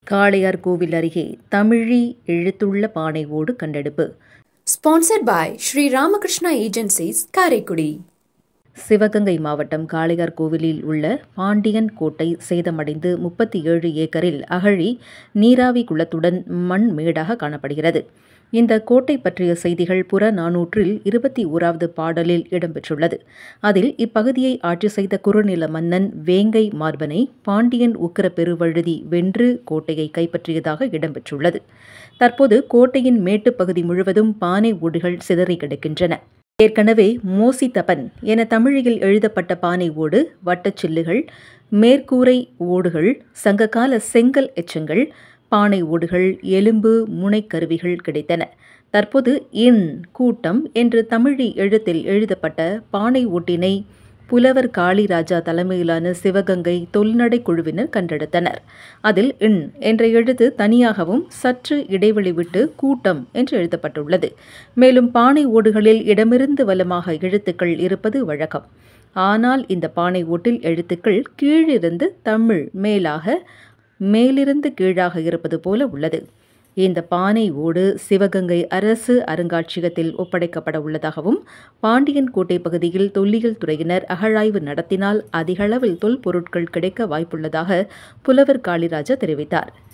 காளையார்கோவில் அருகே தமிழி எழுத்துள்ள பானை ஓடு கண்டெடுப்பு. Sponsored by Sri Ramakrishna Agencies, Karaikudi. Sivaganga மாவட்டம் காளையார்கோவிலில் உள்ள பாண்டியன் கோட்டை சேதமடைந்து 37 ஏக்கரில் அகழி நீராவி குளத்துடன் மண் மேடாக காணப்படுகிறது. இந்த கோட்டை பற்றிய செய்திகள் புறநானூற்றில் 21வது பாடலில் இடம்பெற்றுள்ளது. அதில் இப்பகுதியை ஆட்சி செய்த குறுநில மன்னன் வேங்கை மார்பனை பாண்டியன் உக்கிர பெருவழுதி வென்று கோட்டையை கைப்பற்றியதாக இடம்பெற்றுள்ளது. தற்போது கோட்டையின் மேட்டுப்பகுதி முழுவதும் பானை ஓடுகள் சிதறி கிடக்கின்றன. ஏற்கனவே மோசிதபன் என தமிழில் எழுதப்பட்ட பானை ஓடு, வட்டச்சில்லுகள், மேற்கூரை ஓடுகள், சங்ககால செங்கல் எச்சங்கள், பானை ஓடுகள், எலும்பு முனைக்கருவிகள் கிடைத்தன. தற்போது இன் கூட்டம் என்று தமிழி எழுத்தில் எழுதப்பட்ட பானை ஓட்டினை புலவர் காளிராஜா தலைமையிலான சிவகங்கை தொல்நடை குழுவினர் கண்டெடுத்தனர். அதில் இன் என்ற எழுத்து தனியாகவும் சற்று இடைவெளி விட்டு கூட்டம் என்று எழுதப்பட்டுள்ளது. மேலும் பானை ஓடுகளில் இடமிருந்து வலமாக எழுத்துக்கள் இருப்பது வழக்கம். ஆனால் இந்த பானை ஓட்டில் எழுத்துக்கள் கீழிருந்து தமிழ் மேலாக, மேலிருந்து கீழாக இருப்பது போல உள்ளது. இந்த பானை ஓடு சிவகங்கை அரசு அருங்காட்சியகத்தில் ஒப்படைக்கப்பட உள்ளதாகவும், பாண்டியன் கோட்டை பகுதியில் தொல்லியல் துறையினர் அகழாய்வு நடத்தினால் அதிகளவில் தொல்பொருட்கள் கிடைக்க வாய்ப்புள்ளதாக புலவர் காளிராஜா தெரிவித்தார்.